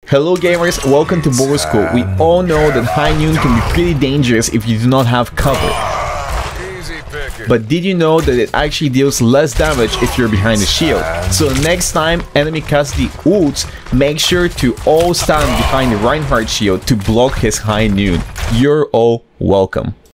Hello gamers, welcome to bogur school. We all know that high noon can be pretty dangerous if you do not have cover. But did you know that it actually deals less damage if you're behind the shield? So next time enemy casts the ults, make sure to all stand behind the Reinhardt shield to block his high noon. You're all welcome.